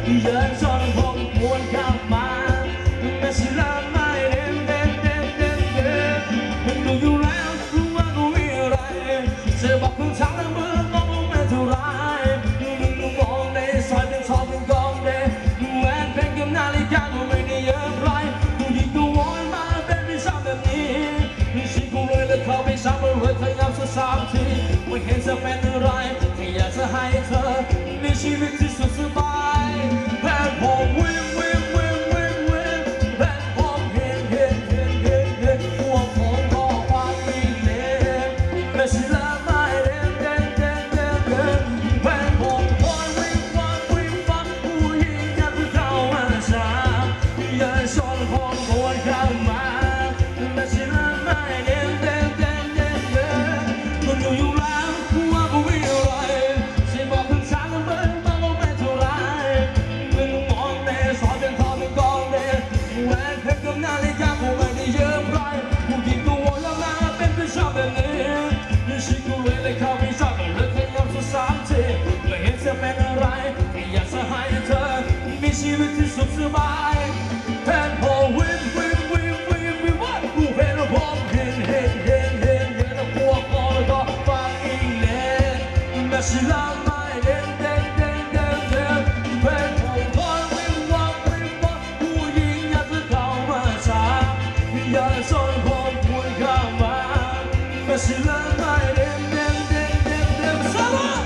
ยืนซ้อนผมมวนเข้ามาแต่สิลาไม่เด่นเด่นเด่นเด่นเด่นดูอยู่แล้วรู้ว่ากูมีอะไรเธอบอกคุณทางแล้วมือก็ไม่เท่าไรดูมองในซอยเป็นซอยเป็นกองเด่นแหวนเพชรกับนาฬิกาก็ไม่ได้เยอะไรกูยิงกูวอนมาเป็นพิซซ่าแบบนี้สิกูเลยแล้วเขาไปซ้ำเลยพยายามสักสามทีไม่เห็นจะเป็นอะไรแค่อยากจะให้เธอมีชีวิตที่สุดสบายแผ่นผมวิ่งวิ่งวิ่งวิ่งวิ่งแผ่นผมเห็นเห็นเห็นเห็นเห็นพวกผมก็ฟังไม่เล่นไม่ใช่ละไม่เด่นเด่นเด่นเด่นเด่นแผ่นผมคอยวิ่งฟังวิ่งฟังผู้หญิงอยากจะเข้ามาช้าอย่าชนผมโวยเข้ามาไม่ใช่ละไม่เด่นเด่นเด่นเด่นเด่นคนอยู่แล้วว่ากูวิ่งอะไรใช่บอกคุณช้าแล้วมันก็ไม่เท่าไรมึงมองในซอยเป็นทอเป็นกองเด่นแหวนเพชรกับนาฬิกากูไม่ได้เยอะไรกูกินตัวแล้วมาเป็นผู้ชอบแบบนี้ชิกูเลยเข้าไปชอบแต่เลิกให้ยังสักสามทีไม่เห็นจะเป็นอะไรแค่อยากจะให้เธอมีชีวิตที่สุขสบายแผ่นผมวิ่งวิ่งวิ่งวิ่งวิ่งว่ากูเห็นผมเห็นเห็นเห็นเห็นเห็นแล้วพวกก็ก็ฟังอีเล่นไม่ใช่ละไม่เด่นเด่นเด่นเด่นเด่นแผ่นผมคอยวิ่งวับวิ่งวับผู้หญิงอยากจะเข้ามาช้าอย่าชนผมพูดเข้ามาไม่ใช่ละไม่เด่นเด่นเด่นเด่นเด่นสบาย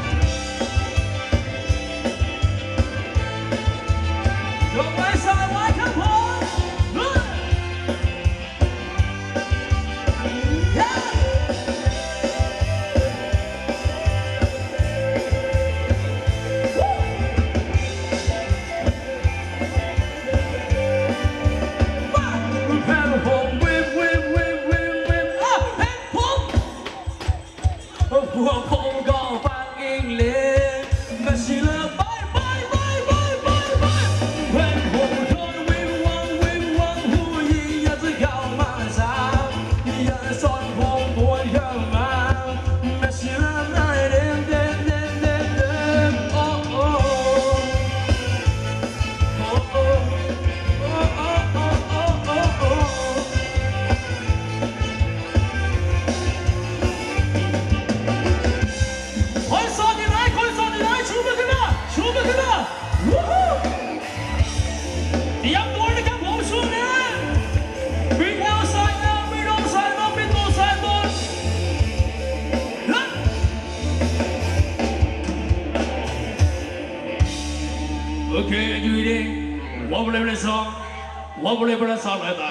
ยกไม้สายไว้ครับผมแผ่นผมวิ่งวิ่งวิ่งวิ่งวิ่งแผ่นผมพวกผมก็ฟังอิงเลสไม่ใช่ละไปไปไปไปไปไปแผ่นผมคอยวิ่งวังวิ่งวังผู้หญิงอยากจะเข้ามาสามอยากสอนผมบวนเข้ามาไม่ใช่ละไม่เด่นเด่นเด่นเด่นเด่นโอ้โอ้โอ้โอ้โอ้โอ้โอ้โอ้โอ้คนโสดอยู่ไหนคนโสดอยู่ไหนชูมือขึ้นมาชูมือขึ้นมาวู้ฮู้เตรียมตัวนะครับผมช่วงนี้วิ่งเอาสายเอาวิ่งเอาสายมาเป็นตัวสายบอลโอเคอยู่ดีว่าบริเวณสองว่าบริเวณสองเลยตา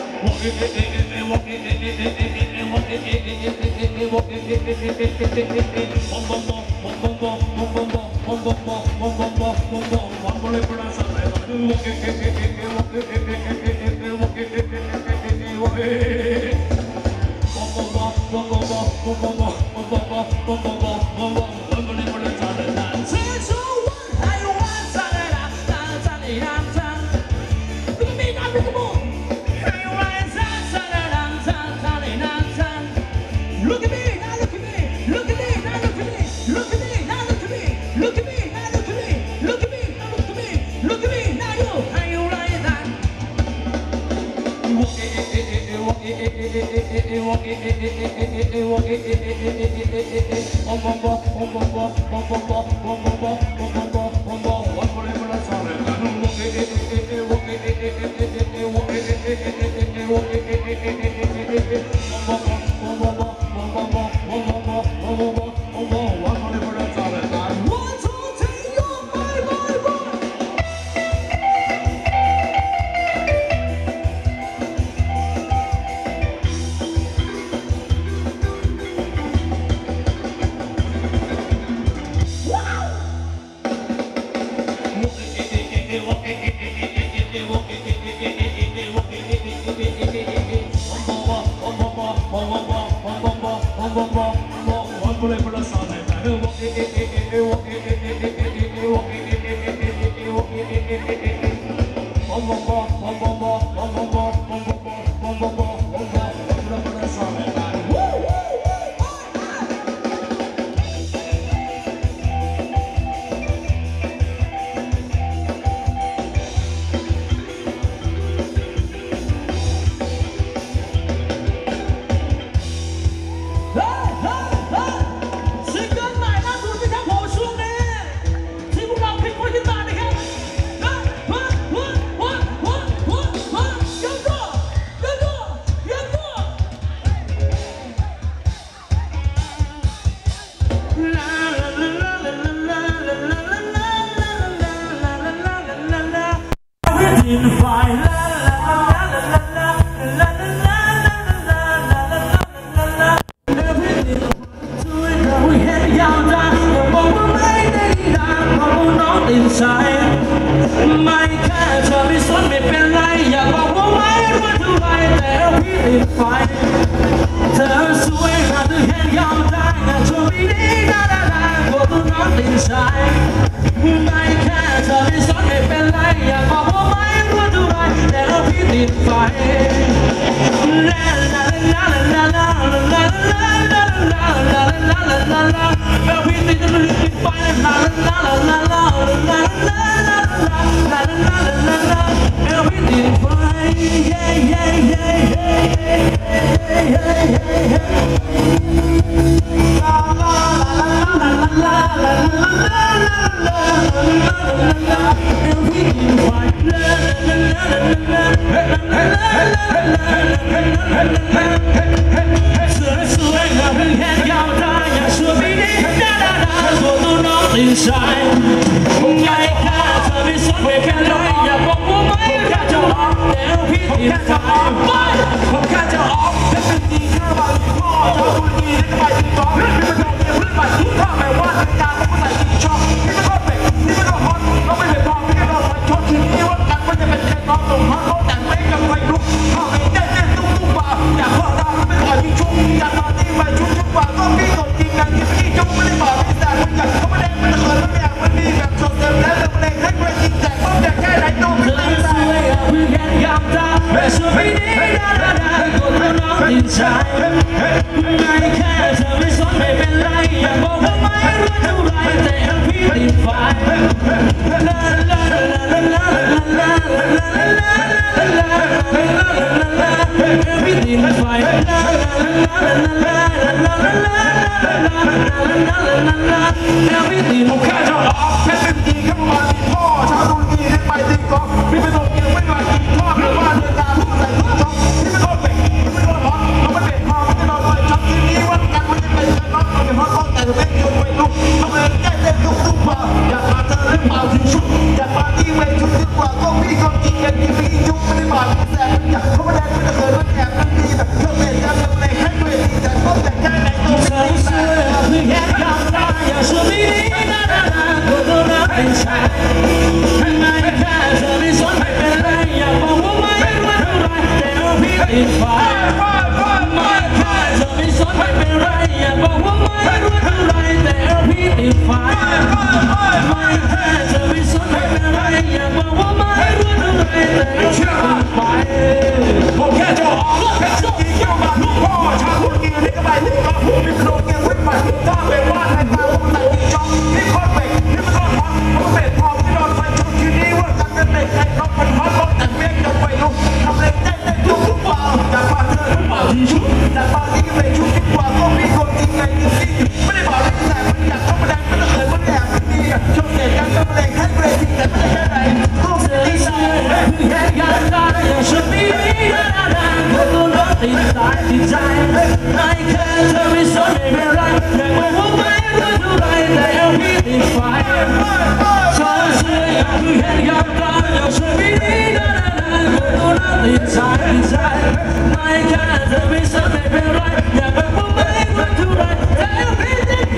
Look at me, now look at me, look at me, now look at me, look at me, now look at me, look at me, now look at me, look at me, now look at me, look at me, now you, how you like that? ดินไฟลาลาลาลาลาลาลาลาลาลาลาลาแค่พี่ดินช่วยเราเห็นยาวตาอย่าบอกว่าไม่ได้ดังเพราะน้องติดใจไม่แค่เธอไม่สนไม่เป็นไรอย่าบอกว่าไม่รู้เท่าไรแต่พี่ติดไฟเธอสวยเราถึงเห็นยาวตาอย่าชวนพี่ดีดาดาดาเพราะน้องติดใจไม่แค่เธอไม่สนไม่เป็นไรอย่าบอกว่าไม่รู้เท่าไรแต่พี่ติดไฟลาลาลาลาลาลาลาลาลาลาลาลาลาลาลาแล้วพี่ติดไฟลาลาลาลาลาลาลาลาลาลาลาลาแล้วพี่ติดไฟเย้เย้เย้เย้เย้เย้เย้ลาลาลาลาลาลาลาลาลาลาลาลาแล้วพี่ติดไฟลาลาลาลาลาสวยๆเราเพิ่งเห็นยาวตาอย่าชวนพี่ดีดาดาดาตัวน้องติดใจไม่แค่เธอไม่สนไม่เป็นไรอย่าบอกว่าไม่แค่จะออกแล้วพี่ติดใจผมแค่จะออกแค่เป็นดีแค่บางพ่อเธอคุยดีได้ก็ไปติดต่อพี่ไม่ต้องเรียนพี่ไม่ทิ้งข้าไม่ว่าในการผมใส่ติดชอบพี่ไม่ต้องเป็ดพี่ไม่ต้องฮอตเราไม่เป็นพอพี่ก็ต้องไปชดทีนี้ว่ากันว่าจะเป็นแค่น้องส่งฮอตเขาแต่งไม่กับไฟลุกเข้าไปเต้นตุ้มบ่าอยากพ่อดาวไม่ขอยิงชุบอยากมาที่ไปชุบบ่าก็พี่กดจริงกันที่พี่จุ๊บไม่ได้บอกพี่แต่คนอยากเขาไม่ได้ไม่เคยไม่อยากมันดีแบบชดเต็มแล้วแต่ไม่ได้ให้ไปจริงแต่ก็อยากแค่ไหนดูไม่ได้สวยอ่ะเพื่อนกันยามตาแม่สวยดีดาดาดาตัวน้องติดใจไม่แค่เธอไม่สนไม่เป็นไรอย่าบอกว่าไม่รู้เท่าไรแต่พี่ติดไฟลาลาลาลาลาลาลาลาลาพี่ติดไฟลาลาลาลาลาลาลาลาลาลาลาแล้วพี่ติดผมแค่จะออกแค่เป็นดีแค่ประมาณพ่อชาวตุรกีได้ไปติดกองพี่ไม่ต้องเกี่ยวไม่มากินทอดหรือว่าเดินตามผู้ใส่ทุกช่องพี่ไม่ต้องเบรกพี่ไม่ต้องฮอตเราไม่เบรกพอไม่ได้นอนเลยช็อตทีนี้ว่ากันมันจะเป็นแค่น็อตเราเป็นฮอตฮอตแต่ไม่โยนไปลุกทำไมแก้เต้นตุ้มบ่าอยากมาเธอหรือเปล่าถึงชุดอยากมาที่เวชุดดีกว่าก็พี่ก็จริงอย่างที่พี่ยุบไม่ได้บาดแสบอยากเขาไม่ได้ไม่ได้เคยว่าแอบนั่งดีแบบเครื่องเล่นการทำในให้เวทีแต่ก็แต่แค่ไหนตัวเธอเชื่อเพื่อแค่ยอมตายอย่าชวนพี่ดีนะนะนะตัวรักเป็นชายไม่แค่เธอไม่สนไม่เป็นไรอย่าบอกว่าไม่รู้เท่าไรแต่พี่ติดไฟไม่แค่เธอไม่สนไม่เป็นไรอย่าบอกว่าไม่รู้เท่าไรแต่พี่ติดไฟไม่แค่เธอไม่สนไม่เป็นไรอย่าบอกว่าไม่รู้เท่าไรแต่พี่ติดไฟผมแค่จะออกแค่จะกินเกี่ยวกับลูกพ่อชาวตุรกีนี่ก็ไปที่ก็พูดมีโครงเกี่ยวกับมันถ้าเป็นว่าในตาผมใส่ติดช็อปนี่คอนเบกนี่มันคอนฮอตผมเบ็ดพอที่นอนไฟชุดทีนี้ว่ากันเป็นเด็กไอ้น้องมันฮอตรถแต่เมฆจะไปลุกทำเล่นเต้นทุกเปล่าอยากมาเธอทุกเปล่าที่ชุดแต่บางทีก็เป็นชุดดีกว่าก็มีคนจริงไงจริงไม่ได้บอกเลยแต่มันอยากเข้ามาได้ไม่ต้องเคยมันแอบมันดีชอบเด็กกันก็มาเล่นให้เวทีแต่ไม่ได้แค่ไหนก็เสียดีใจแค่ยังได้อย่างฉันนี่นะนะตัวน้องติดใจติดใจไม่แค่เธอไม่สนไม่เป็นไรแต่ว่าไม่รู้เท่าไรแต่พี่ติดไฟชอบเชื่ออยากเห็นยามตาอยากช่วยพี่ดีนะนะตัวน้องติดใจติดใจไม่แค่เธอไม่สนไม่เป็นไรอยากบอกว่าไม่รู้เท่าไรแต่พี่ติดไฟ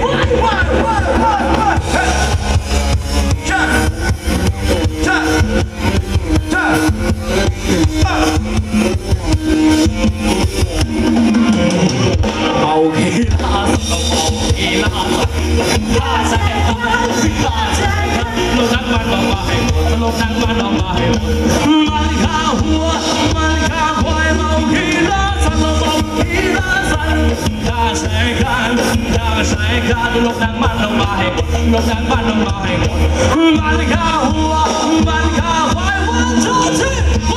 เอากีฬาเอากีฬาท่าแสงท่าแสงลงทั้งวันออกมาให้หมดลงทั้งวันออกมาให้หมดมันข้าหัวมันข้าควายเอากีฬาสั่นเอากีฬาสั่นท่าแสงกันลงทั้งวันออกมาให้หมดลงทั้งวันออกมาให้หมดมันข้าหัวมันข้าควายวันชูชี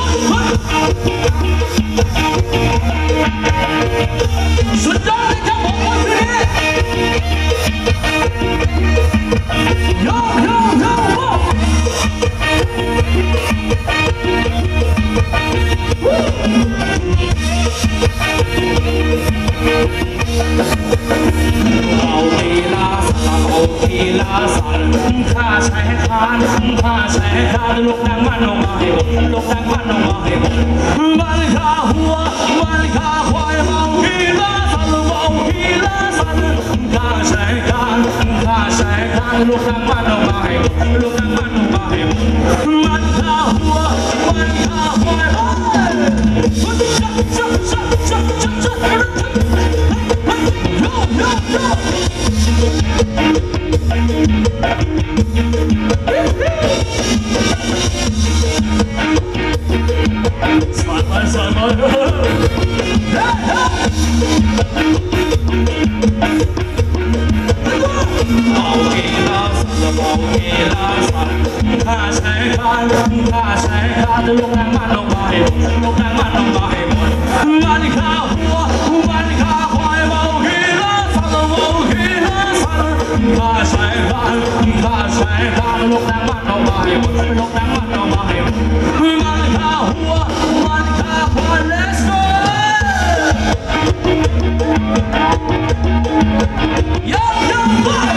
สุดยอดเลยครับผมวันนี้โยโยโยเอากีฬาสันข้าใช้ขาานข้าแสงข้าลูกนางมันออกมาให้หมดลูกนางมันออกมาให้หมดมันข้าหัวมันข้าควายเมาฮีลาสันเมาฮีลาสันข้าแสงข้าลูกนางมันออกมาให้หมดลูกนางมันออกมาให้หมดมันข้าหัวมันข้าควายเมาข้าแสงข้าลูกนางมันออกมาให้หมดลูกนางมันออกมาให้หมดมันข้าหัวมันข้าควายเมาฮีลาสันเมาฮีลาสันข้าแสงข้าลูกนางมันออกมาให้หมดลูกนางมันออกมาให้หมดมันข้าหัวมันข้าควาย Let's go Yo yo boy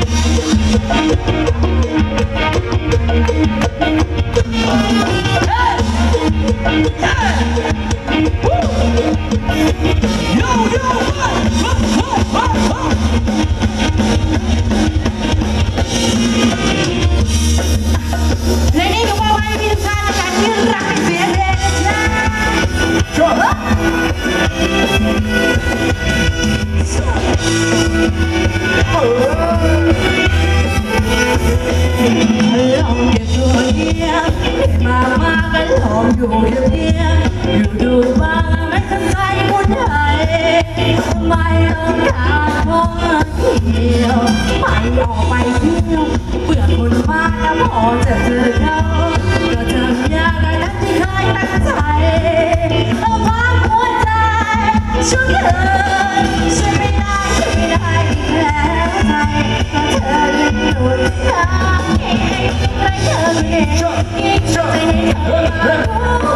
อยู่อย่างเดียวอยู่ดูบ้างไม่สนใจคนไหนไม่ต้องการพอเที่ยวไม่ออกไปเที่ยวเบื่อคนมากแล้วพอจะเจอเขาก็ทำยากได้นักที่เคยตั้งใจเอาพักหัวใจช่วยเธอช่วยไม่ได้อีกแล้วใจก็เธอยังอยู่ทางเองไม่เธอเองยิ่งใจให้เธอรักเธอ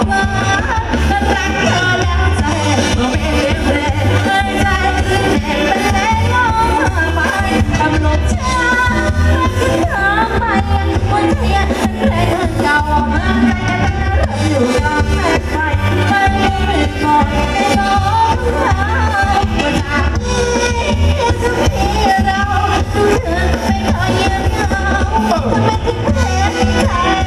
แล้วใจก็ไม่เปลี่ยนแปลงใจคือเด็กเป็นเล็กน้อยไปทำลมช้าทำไมวันเที่ยงเป็นเพลงเก่าเมื่อไรกันอยู่กลางแม่ไฟไม่เป็นก่อนไม่ต้องหาว่าจากนี้จะมีเราดูเธอไม่เคยเงียบเหงาทำไมถึงเพลงใจ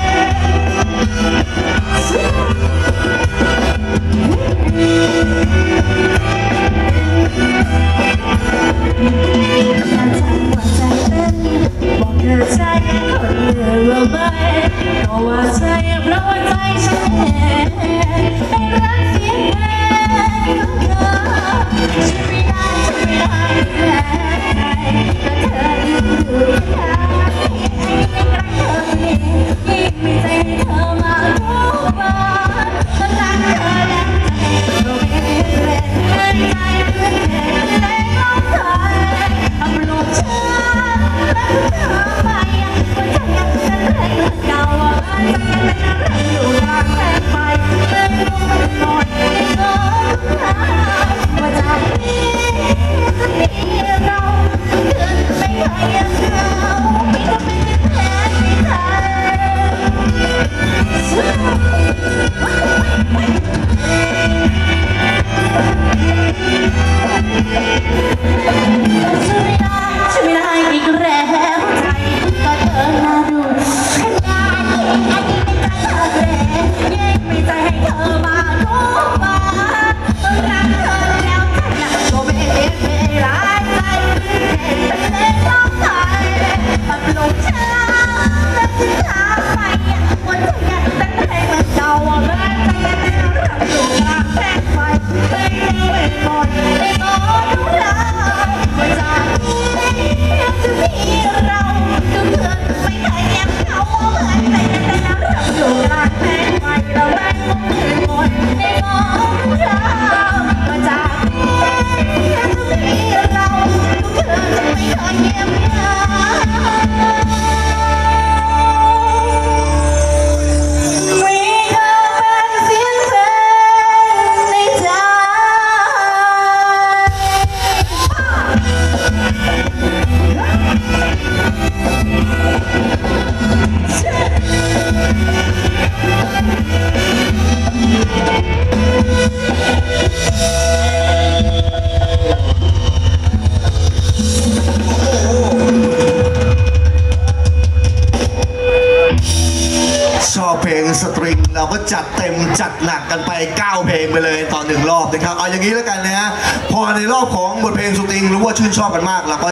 บอกเธอใจคนเดียวไหมก็ว่าใจเพราะว่าใจฉันเองให้รักเสียงเพลงของเธอฉันไม่ได้แต่เธออยู่ข้างยิ่งรักเธอยิ่งมีใจให้เธอมาทุกวันก็รักเธอแล้วใจก็ไม่เปลี่ยนแปลงใจเพื่อนแค่ในร้องไห้ทำลมช้าทำไมวันใจยังเป็นเพลงเก่าใจยังเป็นเรื่องอยู่ทางแม่ไปไม่รู้ไม่นอนไม่ก็หาว่าจากนี้เพลงสตริงเราก็จัดเต็มจัดหนักกันไป9เพลงไปเลยต่อ1รอบนะครับเอาอย่างนี้แล้วกันนะฮะพอในรอบของบทเพลงสตริงรู้ว่าชื่นชอบกันมากเราก็